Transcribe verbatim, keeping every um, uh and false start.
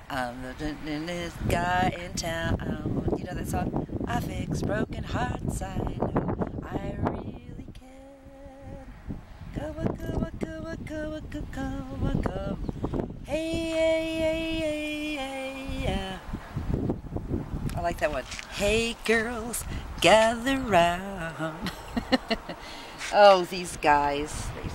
I'm the this guy in town. You know that song? I fix broken hearts, I know I really can. Go, go, go, go, go, go, go. Hey, hey, hey, hey, hey, yeah. I like that one. Hey, girls, gather round. Oh, these guys. These